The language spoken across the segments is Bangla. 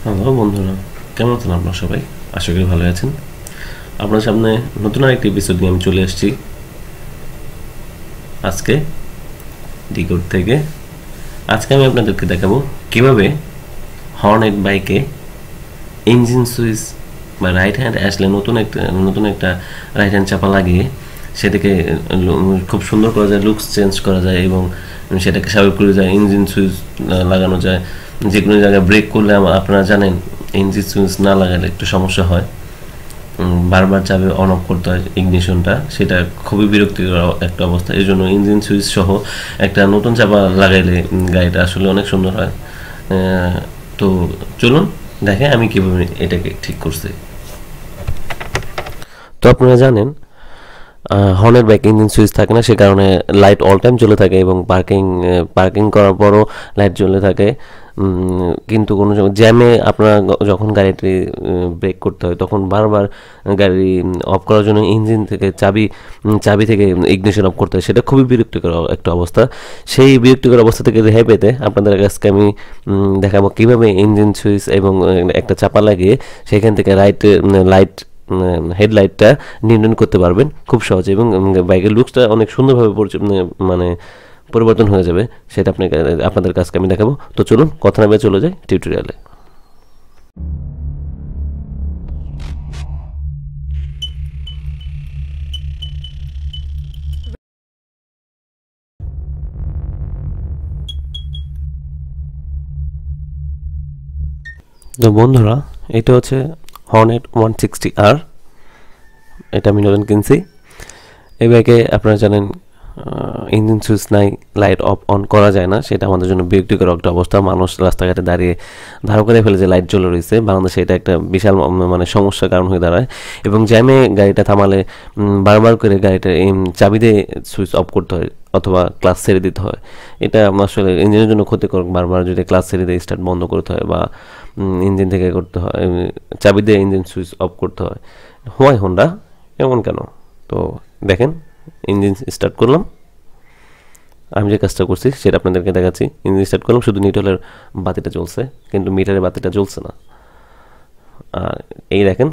হ্যালো বন্ধুরা, কেমন আছেন আপনারা সবাই? আশা করি ভালো আছেন। আপনার সামনে নতুন আরেকটি এপিসোড নিয়ে আমি চলে আসছি আজকে ডিকোড থেকে। আজকে আমি আপনাদেরকে দেখাবো কিভাবে হর্নেট বাইকে ইঞ্জিন সুইচ বা রাইট হ্যান্ড অ্যাশলে নতুন একটা রাইট হ্যান্ড চাপা লাগিয়ে সেটাকে খুব সুন্দর করা যায়, লুকস চেঞ্জ করা যায় এবং সেটাকে স্বাভাবিক করে যায়। ইঞ্জিন সুইচ লাগানো যায়, যে কোনো জায়গায় ব্রেক করলে আপনারা জানেন ইঞ্জিন সুইচ না লাগালে একটু সমস্যা হয়, বারবার চাপে অন অফ করতে হয় ইগনিশনটা, সেটা খুবই বিরক্তিকর একটা অবস্থা। এই জন্য ইঞ্জিন সুইচ সহ একটা নতুন চাপা লাগাইলে গাড়িটা আসলে অনেক সুন্দর হয়। তো চলুন দেখে আমি কীভাবে এটাকে ঠিক করছি। তো আপনারা জানেন হর্নেট বাইক ইঞ্জিন সুইচ থাকে না, সে কারণে লাইট অল টাইম জ্বলে থাকে এবং পার্কিং করার পরও লাইট জ্বলে থাকে। কিন্তু কোনো সময় জ্যামে আপনার যখন গাড়িটি ব্রেক করতে হয় তখন বারবার গাড়ি অফ করার জন্য ইঞ্জিন থেকে চাবি থেকে ইগনিশন অফ করতে হয়, সেটা খুবই বিরক্তিকর একটা অবস্থা। সেই বিরক্তিকর অবস্থা থেকে রেহাই পেতে আপনাদের কাছে আমি দেখাবো কীভাবে ইঞ্জিন সুইচ এবং একটা চাপা লাগিয়ে সেখান থেকে হেডলাইটটা নিয়ন্ত্রণ করতে পারবেন খুব সহজে এবং বাইকের লুকসটা অনেক সুন্দরভাবে পরিবর্তন হয়ে যাবে, সেটা আপনাদের কাছকে আমি দেখাবো। তো চলুন কথা না বলে চলে যাই টিউটোরিয়ালে। তো বন্ধুরা, এটা হচ্ছে হর্নেট 160R, এটা আমি নতুন কিনছি। এই বাইকে আপনারা জানেন ইঞ্জিন সুইচ নাই, লাইট অফ অন করা যায় না, সেটা আমাদের জন্য বিরক্তিকর একটা অবস্থা। মানুষ রাস্তাঘাটে দাঁড়িয়ে ধারো করে ফেলে যে লাইট জ্বলে রয়েছে, বাংলাদেশে এটা একটা বিশাল সমস্যার কারণ হয়ে দাঁড়ায় এবং জ্যামে গাড়িটা থামালে বারবার করে গাড়িটা চাবি দিয়ে সুইচ অফ করতে হয় অথবা ক্লাস ছেড়ে দিতে হয়। এটা আসলে ইঞ্জিনের জন্য ক্ষতিকর। বারবার যদি ক্লাস ছেড়ে দিয়ে স্টার্ট বন্ধ করতে হয় বা ইঞ্জিন থেকে করতে হয়, চাবি দিয়ে ইঞ্জিন সুইচ অফ করতে হয়। হোয়াই হোন্ডা এমন কেন? তো দেখেন, ইঞ্জিন স্টার্ট করলাম, আমি যে কাজটা করছি সেটা আপনাদেরকে দেখাচ্ছি। ইঞ্জিন স্টার্ট করলাম, শুধু নিউট্রালের বাতিটা জ্বলছে কিন্তু মিটারের বাতিটা জ্বলছে না। আর এই দেখেন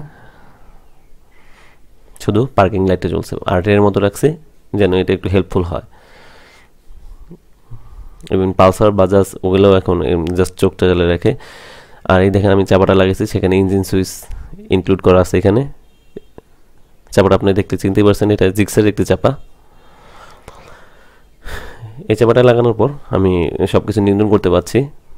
শুধু পার্কিং লাইটটা জ্বলছে, আর্টের মতো রাখছি যেন এটা একটু হেল্পফুল হয়। এবং পালসার বাজাজ ওগুলোও এখন জাস্ট চোখটা জ্বালে রাখে। আর এই দেখেন আমি চাপাটা লাগিয়েছি, সেখানে ইঞ্জিন সুইচ ইনক্লুড করা আছে। এখানে চাপাটা আপনি চিনতে পারছেন, এটা জিক্সের একটি চাপা। এই চাপাটা লাগানোর পর আমি সব কিছু নিয়ন্ত্রণ করতে পারছি।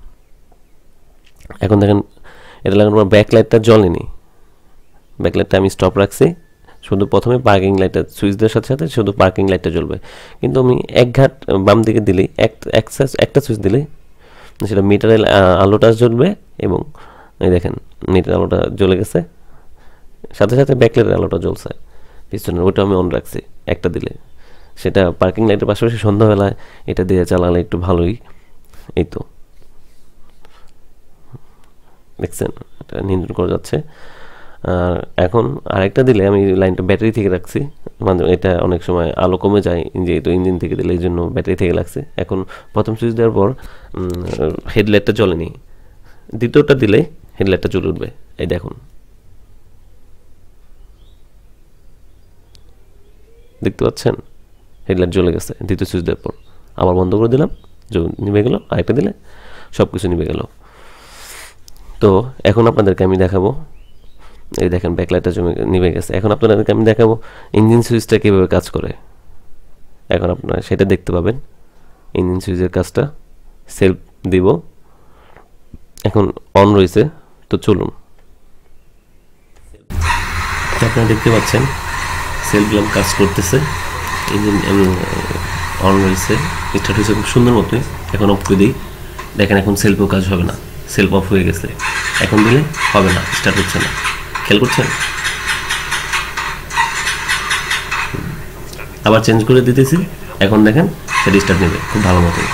এখন দেখেন এটা লাগানোর পর ব্যাকলাইটটা জ্বলেনি, ব্যাকলাইটটা আমি স্টপ রাখছি। শুধু প্রথমে পার্কিং লাইটটা সুইচ দেওয়ার সাথে সাথে শুধু পার্কিং লাইটটা জ্বলবে, কিন্তু আমি এক ঘাট বাম দিকে দিলেই একটা সুইচ দিলেই সেটা মিটারের আলোটা জ্বলবে এবং এই দেখেন মিটারের আলোটা জ্বলে গেছে, সাথে সাথে ব্যাকলাইটের আলোটা জ্বলছে পিছনের, ওটা আমি অন রাখছি একটা দিলে। সেটা পার্কিং লাইটের পাশাপাশি সন্ধ্যাবেলায় এটা দিয়ে চালালে একটু ভালোই। এই তো দেখছেন এটা নিয়ন্ত্রণ করা যাচ্ছে। আর এখন আরেকটা দিলে আমি লাইনটা ব্যাটারি থেকে রাখছি, মানে এটা অনেক সময় আলো কমে যায় যেহেতু ইঞ্জিন থেকে দিলে, এই জন্য ব্যাটারি থেকে লাগছে। এখন প্রথম সুইচ দেওয়ার পর হেডলাইটটা জ্বলেনি, দ্বিতীয়টা দিলে হেডলাইটটা জ্বলে উঠবে। এই দেখুন, দেখতে পাচ্ছেন হেডলাইট জ্বলে গেছে দ্বিতীয় সুইচ দেওয়ার পর। আবার বন্ধ করে দিলাম, নিভে গেল, আরেকটা দিলে সব কিছু নিভে গেল। তো এখন আপনাদেরকে আমি দেখাবো, এই দেখেন ব্যাকলাইটটা নিভে গেছে। এখন আপনাদেরকে আমি দেখাবো ইঞ্জিন সুইচটা কীভাবে কাজ করে। এখন আপনারা সেটা দেখতে পাবেন, ইঞ্জিন সুইচের কাজটা। সেলফ দিব, এখন অন রয়েছে। তো চলুন, আপনারা দেখতে পাচ্ছেন সেলফ ল্যাম্প কাজ করতেছে, ইঞ্জিন অন রয়েছে, স্টার্ট হয়েছে খুব সুন্দর মতোই। এখন অফ করে দিই, দেখেন এখন সেলফও কাজ হবে না, সেলফ অফ হয়ে গেছে। এখন দিলে হবে না, স্টার্ট হচ্ছে না, খেয়াল করছেন? আবার চেঞ্জ করে দিতেছি, এখন দেখেন সেটা স্টার্ট নেবে খুব ভালো মতোই।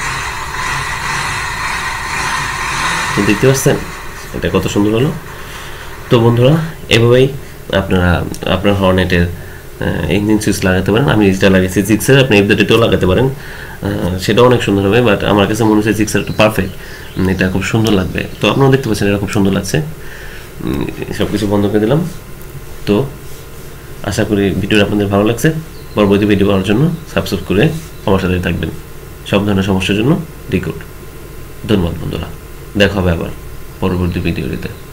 তো দেখতে পাচ্ছেন এটা কত সুন্দর হলো। তো বন্ধুরা, এভাবেই আপনারা আপনার হর্নেটের ইঞ্জিন সুইচ লাগাতে পারেন। আমি যেটা লাগিয়েছি জিক্সের, আপনি এফজেডেও লাগাতে পারেন। সেটা অনেক সুন্দর হবে, বাট আমার কাছে মনে হচ্ছে 6 আর একটু পারফেক্ট, এটা খুব সুন্দর লাগবে। তো আপনারা দেখতে পাচ্ছেন এটা খুব সুন্দর লাগছে। সব কিছু বন্ধ করে দিলাম। তো আশা করি ভিডিওটা আপনাদের ভালো লাগছে। পরবর্তী ভিডিও পাওয়ার জন্য সাবস্ক্রাইব করে আমার সাথে থাকবেন। সব ধরনের সমস্যার জন্য রিকোড। ধন্যবাদ বন্ধুরা, দেখা হবে আবার পরবর্তী ভিডিওতে।